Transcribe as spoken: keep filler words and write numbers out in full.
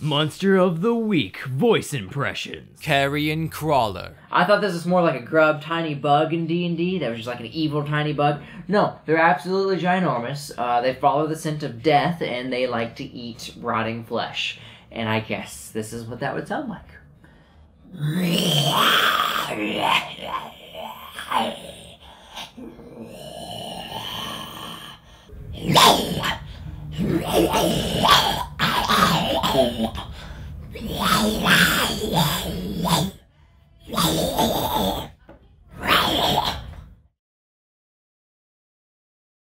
Monster of the Week voice impressions. Carrion Crawler. I thought this was more like a grub tiny bug in D and D that was just like an evil tiny bug. No, they're absolutely ginormous. Uh, they follow the scent of death, and they like to eat rotting flesh. And I guess this is what that would sound like.